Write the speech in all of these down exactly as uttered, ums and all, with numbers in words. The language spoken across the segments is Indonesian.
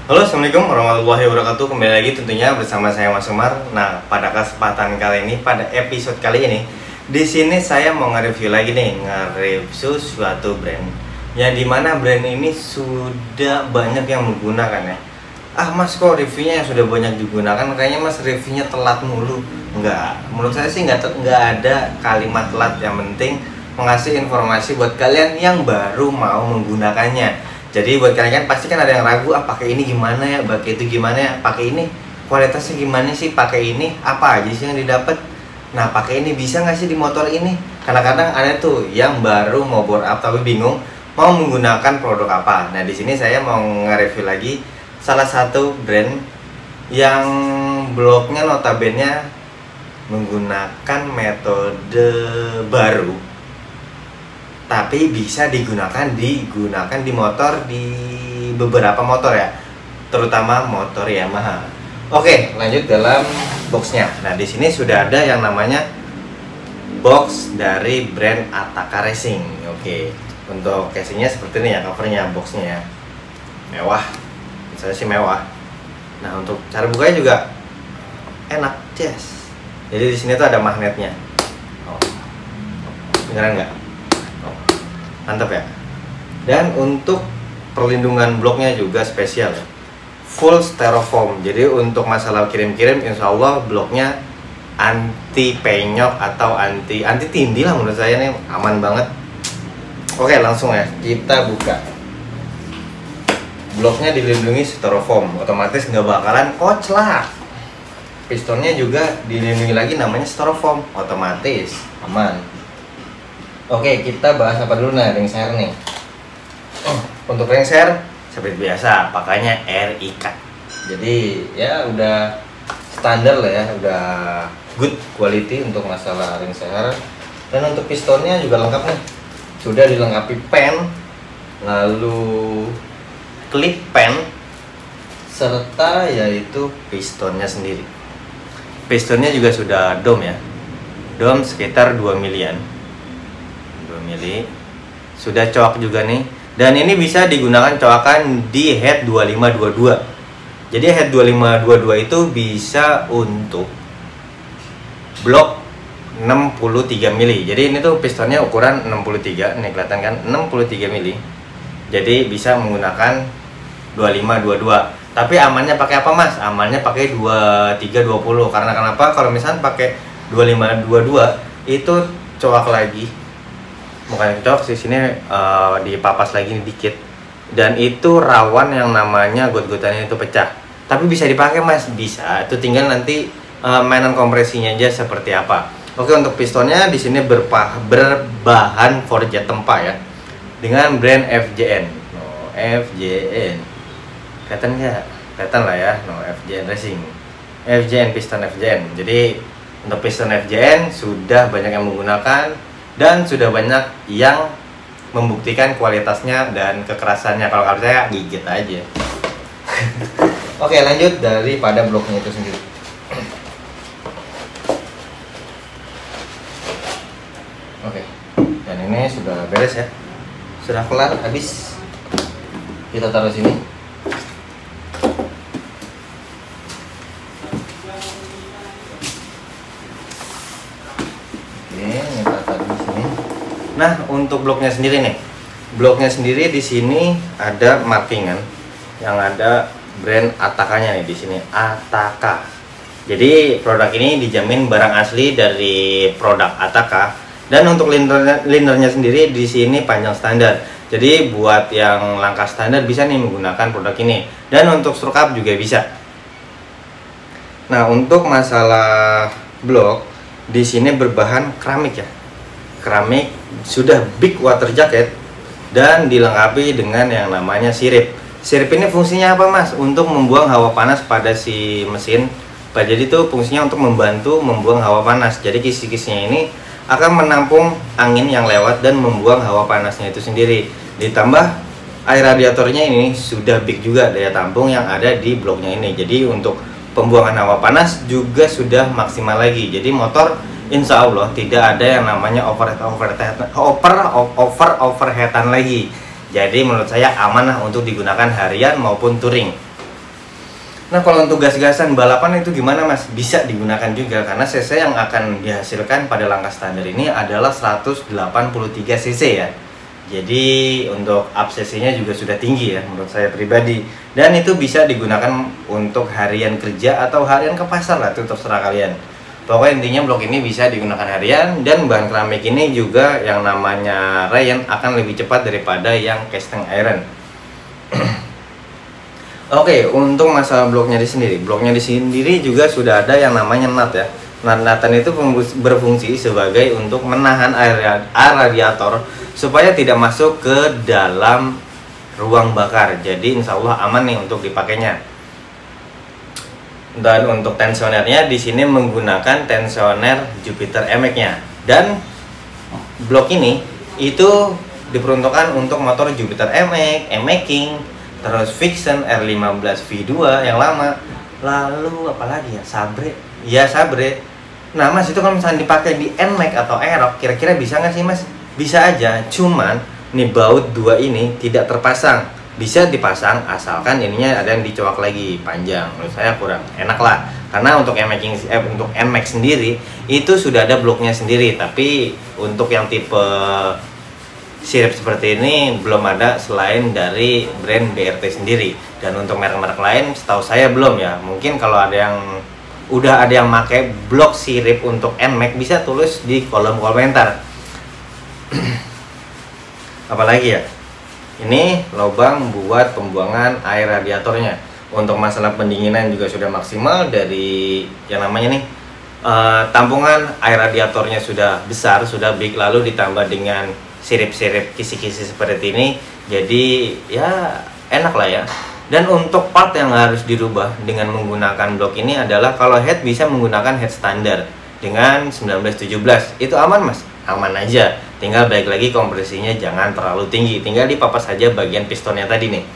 Halo, assalamualaikum warahmatullahi wabarakatuh. Kembali lagi tentunya bersama saya Mas Umar. Nah, pada kesempatan kali ini, pada episode kali ini, di sini saya mau nge-review lagi nih, nge-review suatu brand yang dimana brand ini sudah banyak yang menggunakan ya. Ah mas, kok reviewnya yang sudah banyak digunakan, kayaknya mas reviewnya telat mulu. Enggak, menurut saya sih nggak nggak ada kalimat telat. Yang penting mengasih informasi buat kalian yang baru mau menggunakannya. Jadi buat kalian kan pasti kan ada yang ragu, ah pakai ini gimana ya, pakai itu gimana ya, pakai ini kualitasnya gimana sih, pakai ini apa aja sih yang didapat. Nah pakai ini bisa nggak sih di motor ini? Kadang-kadang ada tuh yang baru mau bore up tapi bingung mau menggunakan produk apa. Nah di sini saya mau nge-review lagi salah satu brand yang blognya notabene menggunakan metode baru tapi bisa digunakan digunakan di motor, di beberapa motor ya, terutama motor Yamaha. Oke, lanjut dalam boxnya. Nah di sini sudah ada yang namanya box dari brand Ataka Racing. Oke, untuk casingnya seperti ini ya, covernya, boxnya ya, mewah. Misalnya sih mewah. Nah untuk cara bukanya juga enak, yes. Jadi di sini tuh ada magnetnya. Oh, beneran nggak? Mantap ya. Dan untuk perlindungan bloknya juga spesial ya, full styrofoam. Jadi untuk masalah kirim-kirim insya Allah bloknya anti penyok atau anti anti tindih lah, menurut saya nih aman banget. Oke langsung ya kita buka. Bloknya dilindungi styrofoam, otomatis nggak bakalan koclak. Pistonnya juga dilindungi lagi, namanya styrofoam, otomatis aman. Oke, kita bahas apa dulu nih, ring share nih. Untuk ring share seperti biasa pakainya R I K. Jadi ya udah standar lah ya, udah good quality untuk masalah ring share. Dan untuk pistonnya juga lengkap nih. Sudah dilengkapi pen, lalu clip pen, serta yaitu pistonnya sendiri. Pistonnya juga sudah dom ya. Dom sekitar dua milian. dua mili. Sudah coak juga nih. Dan ini bisa digunakan coakan di head dua lima dua dua. Jadi head dua lima dua dua itu bisa untuk blok enam puluh tiga mili. Jadi ini tuh pistonnya ukuran enam puluh tiga. Nih kelihatan kan, enam puluh tiga mili. Jadi bisa menggunakan dua lima dua dua. Tapi amannya pakai apa mas? Amannya pakai dua tiga dua puluh. Karena kenapa? Kalau misalnya pakai dua lima dua dua itu coak lagi. Bukan coak sih, sini uh, dipapas lagi nih dikit. Dan itu rawan yang namanya got-gotannya itu pecah. Tapi bisa dipakai mas, bisa. Itu tinggal nanti uh, mainan kompresinya aja seperti apa. Oke, untuk pistonnya di sini berpah, berbahan forget tempa ya. Dengan brand F J N. No, F J N. Kelihatan nggak? Kelihatan lah ya, no, F J N Racing, F J N, piston F J N. Jadi untuk piston F J N sudah banyak yang menggunakan dan sudah banyak yang membuktikan kualitasnya dan kekerasannya. Kalau kata saya gigit aja. Oke lanjut daripada bloknya itu sendiri. Oke, dan ini sudah beres ya, sudah kelar, habis. Kita taruh sini. Nah, untuk bloknya sendiri nih, bloknya sendiri di sini ada markingan yang ada brand Atakanya nih di sini, Ataka. Jadi produk ini dijamin barang asli dari produk Ataka. Dan untuk linernya, linernya sendiri di sini panjang standar. Jadi buat yang langkah standar bisa nih menggunakan produk ini. Dan untuk stroke up juga bisa. Nah, untuk masalah blok di sini berbahan keramik ya. Keramik, sudah big water jacket dan dilengkapi dengan yang namanya sirip. Sirip ini fungsinya apa mas? Untuk membuang hawa panas pada si mesin. Jadi itu fungsinya untuk membantu membuang hawa panas. Jadi kisi-kisinya ini akan menampung angin yang lewat dan membuang hawa panasnya itu sendiri. Ditambah air radiatornya ini sudah big juga daya tampung yang ada di bloknya ini. Jadi untuk pembuangan hawa panas juga sudah maksimal lagi. Jadi motor insya Allah tidak ada yang namanya overheat overheat over over overheatan lagi. Jadi menurut saya aman lah untuk digunakan harian maupun touring. Nah kalau untuk gas-gasan balapan itu gimana mas? Bisa digunakan juga karena cc yang akan dihasilkan pada langkah standar ini adalah seratus delapan puluh tiga cc ya. Jadi untuk up cc-nya juga sudah tinggi ya menurut saya pribadi. Dan itu bisa digunakan untuk harian kerja atau harian ke pasar lah, itu terserah kalian. Pokoknya intinya blok ini bisa digunakan harian, dan bahan keramik ini juga yang namanya Ryan akan lebih cepat daripada yang casting iron. Oke, untuk masalah bloknya di sendiri, bloknya di sendiri juga sudah ada yang namanya nut ya. Nut-nutan itu berfungsi sebagai untuk menahan air, air radiator supaya tidak masuk ke dalam ruang bakar. Jadi insya Allah aman nih untuk dipakainya. Dan untuk tensionernya di sini menggunakan tensioner Jupiter M X-nya. Dan blok ini itu diperuntukkan untuk motor Jupiter M X, M X King, terus Vixen R lima belas V dua yang lama, lalu apalagi ya, Sabre, ya Sabre. Nah mas, itu kalau misalnya dipakai di N Max atau Aerox, kira-kira bisa nggak sih mas? Bisa aja, cuman nih baut dua ini tidak terpasang. Bisa dipasang asalkan ininya ada yang dicowak lagi panjang. Menurut saya kurang enak lah, karena untuk M X, eh, untuk M X sendiri itu sudah ada bloknya sendiri, tapi untuk yang tipe sirip seperti ini belum ada selain dari brand B R T sendiri. Dan untuk merek-merek lain setahu saya belum ya. Mungkin kalau ada yang udah ada yang pakai blok sirip untuk N Max bisa tulis di kolom komentar. Apalagi ya, ini lubang buat pembuangan air radiatornya. Untuk masalah pendinginan juga sudah maksimal dari yang namanya nih uh, tampungan air radiatornya sudah besar, sudah big, lalu ditambah dengan sirip-sirip kisi-kisi seperti ini, jadi ya enak lah ya. Dan untuk part yang harus dirubah dengan menggunakan blok ini adalah kalau head bisa menggunakan head standar dengan sembilan belas tujuh belas. Itu aman mas? Aman aja. Tinggal balik lagi kompresinya jangan terlalu tinggi. Tinggal dipapas saja bagian pistonnya tadi nih.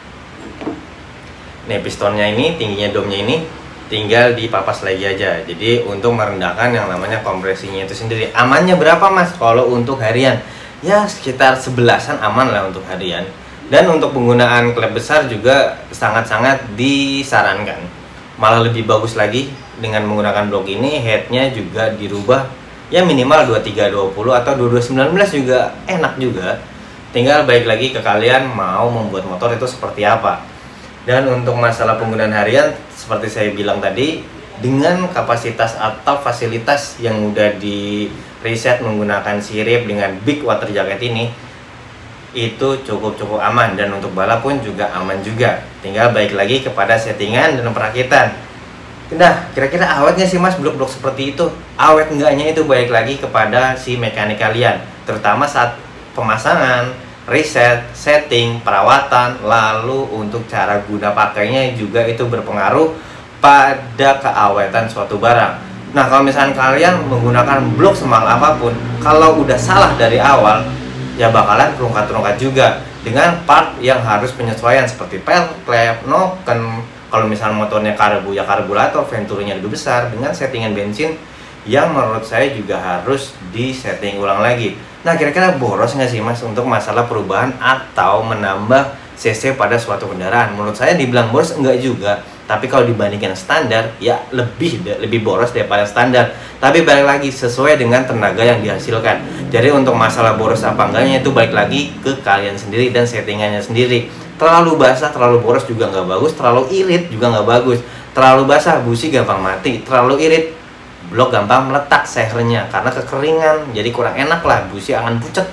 Nih pistonnya ini, tingginya domnya ini tinggal dipapas lagi aja. Jadi untuk merendahkan yang namanya kompresinya itu sendiri. Amannya berapa mas kalau untuk harian? Ya sekitar sebelasan aman lah untuk harian. Dan untuk penggunaan klep besar juga sangat-sangat disarankan. Malah lebih bagus lagi dengan menggunakan blok ini, headnya juga dirubah ya minimal dua tiga dua puluh atau dua dua sembilan belas juga enak juga. Tinggal baik lagi ke kalian mau membuat motor itu seperti apa. Dan untuk masalah penggunaan harian seperti saya bilang tadi, dengan kapasitas atau fasilitas yang udah di reset menggunakan sirip dengan big water jacket ini, itu cukup-cukup aman. Dan untuk balap pun juga aman juga. Tinggal baik lagi kepada settingan dan perakitan. Nah, kira-kira awetnya sih mas blok-blok seperti itu, awet enggaknya itu baik lagi kepada si mekanik kalian, terutama saat pemasangan, reset, setting, perawatan, lalu untuk cara guna pakainya juga itu berpengaruh pada keawetan suatu barang. Nah kalau misalnya kalian menggunakan blok semahal apapun, kalau udah salah dari awal ya bakalan terungkat-terungkat juga dengan part yang harus penyesuaian seperti pel, klep, noken. Kalau misalnya motornya karbu ya karburator, venturinya lebih besar dengan settingan bensin yang menurut saya juga harus disetting ulang lagi. Nah kira-kira boros nggak sih mas untuk masalah perubahan atau menambah cc pada suatu kendaraan? Menurut saya dibilang boros enggak juga, tapi kalau dibandingkan standar ya lebih lebih boros daripada standar. Tapi balik lagi sesuai dengan tenaga yang dihasilkan. Jadi untuk masalah boros apa enggaknya itu balik lagi ke kalian sendiri dan settingannya sendiri. Terlalu basah, terlalu boros juga nggak bagus, terlalu irit juga nggak bagus. Terlalu basah busi gampang mati, terlalu irit blok gampang meletak sehernya karena kekeringan, jadi kurang enak lah, busi akan pucat.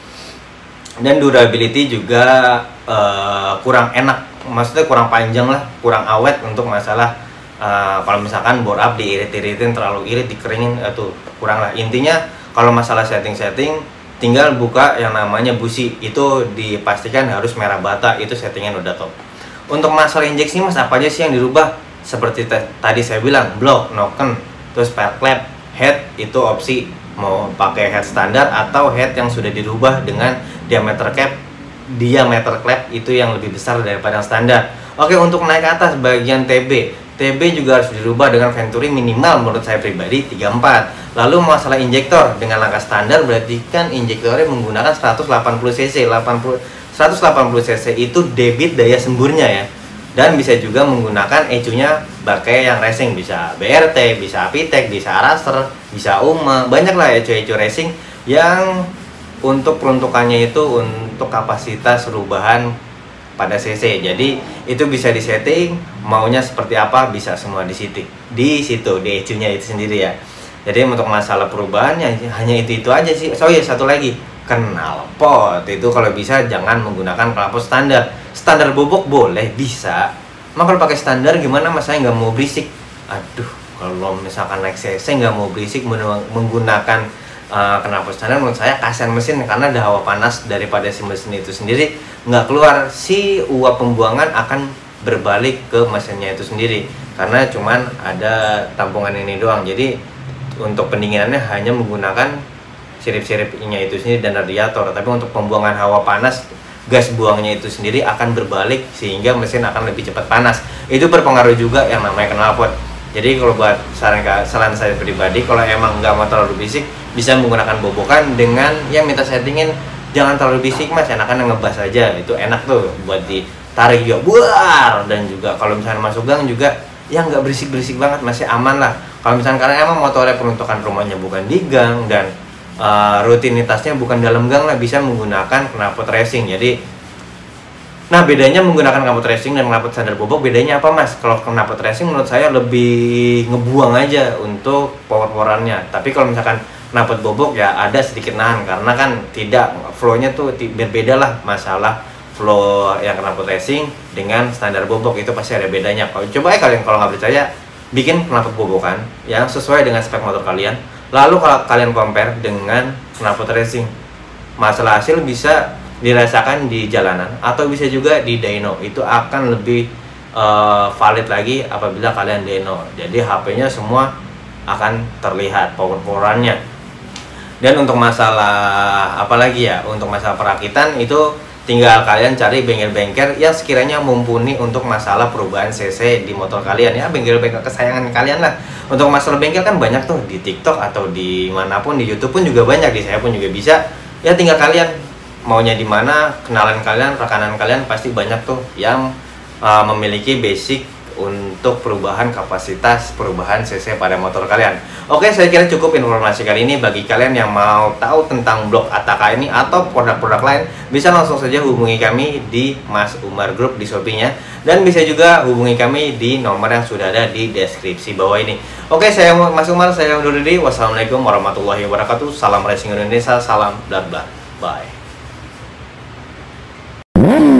Dan durability juga uh, kurang enak, maksudnya kurang panjang lah, kurang awet untuk masalah uh, kalau misalkan bore up diirit-iritin, terlalu irit, dikeringin, itu kurang lah. Intinya kalau masalah setting-setting tinggal buka yang namanya busi, itu dipastikan harus merah bata, itu settingan udah top. Untuk masalah injeksi mas apa aja sih yang dirubah? Seperti tadi saya bilang, blok, noken, terus per klep, head itu opsi mau pakai head standar atau head yang sudah dirubah dengan diameter cap, diameter klep itu yang lebih besar daripada yang standar. Oke, untuk naik ke atas bagian T B, T B juga harus dirubah dengan venturi minimal menurut saya pribadi tiga puluh empat. Lalu masalah injektor dengan langkah standar berarti kan injektornya menggunakan seratus delapan puluh cc. seratus delapan puluh cc itu debit daya semburnya ya. Dan bisa juga menggunakan E C U-nya pakai yang racing, bisa B R T, bisa Apitek, bisa Araster, bisa UMA. Banyak lah E C U-E C U racing yang untuk peruntukannya itu untuk kapasitas perubahan pada C C. Jadi itu bisa disetting maunya seperti apa, bisa semua di situ. Di situ di E C U-nya itu sendiri ya. Jadi untuk masalah perubahannya hanya itu-itu aja sih. So ya satu lagi, knalpot itu kalau bisa jangan menggunakan knalpot standar. Standar bobok boleh, bisa. Mak kalau pakai standar gimana mas, saya nggak mau berisik. Aduh, kalau misalkan naik C C nggak mau berisik menggunakan uh, knalpot standar, menurut saya kasihan mesin karena ada hawa panas daripada si mesin itu sendiri nggak keluar, si uap pembuangan akan berbalik ke mesinnya itu sendiri karena cuman ada tampungan ini doang. Jadi untuk pendinginannya hanya menggunakan sirip-siripnya itu sendiri dan radiator, tapi untuk pembuangan hawa panas, gas buangnya itu sendiri akan berbalik sehingga mesin akan lebih cepat panas. Itu berpengaruh juga yang namanya knalpot. Jadi kalau buat saran saran saya pribadi, kalau emang nggak mau terlalu bisik, bisa menggunakan bobokan dengan yang minta settingin jangan terlalu bisik mas, enakan ngebas aja, itu enak tuh buat ditarik juga buar. Dan juga kalau misalnya masuk gang juga yang nggak berisik-berisik banget, masih aman lah. Kalau misalnya karena emang motornya peruntukan rumahnya bukan di gang dan Uh, rutinitasnya bukan dalam gang lah, bisa menggunakan knalpot racing. Jadi nah bedanya menggunakan knalpot racing dan knalpot standar bobok, bedanya apa mas? Kalau knalpot racing menurut saya lebih ngebuang aja untuk power-powerannya, tapi kalau misalkan knalpot bobok ya ada sedikit nahan karena kan tidak flow-nya tuh berbeda lah. Masalah flow yang knalpot racing dengan standar bobok itu pasti ada bedanya. Kalau coba ya kalian kalau nggak percaya, bikin knalpot bobokan yang sesuai dengan spek motor kalian, lalu kalau kalian compare dengan knalpot racing, masalah hasil bisa dirasakan di jalanan atau bisa juga di dyno. Itu akan lebih uh, valid lagi apabila kalian dyno. Jadi H P-nya semua akan terlihat power-powerannya. Dan untuk masalah apalagi ya, untuk masalah perakitan itu tinggal kalian cari bengkel-bengkel yang sekiranya mumpuni untuk masalah perubahan C C di motor kalian ya, bengkel-bengkel kesayangan kalian lah. Untuk masalah bengkel kan banyak tuh di TikTok atau di manapun, di YouTube pun juga banyak, di saya pun juga bisa. Ya tinggal kalian maunya di mana, kenalan kalian, rekanan kalian pasti banyak tuh yang uh, memiliki basic untuk perubahan kapasitas, perubahan C C pada motor kalian. Oke, saya kira cukup informasi kali ini. Bagi kalian yang mau tahu tentang blog Ataka ini atau produk-produk lain, bisa langsung saja hubungi kami di Mas Umar Group di Shopee-nya, dan bisa juga hubungi kami di nomor yang sudah ada di deskripsi bawah ini. Oke, saya Mas Umar, saya undur diri. Wassalamualaikum warahmatullahi wabarakatuh. Salam racing Indonesia, salam bla bla. Bye.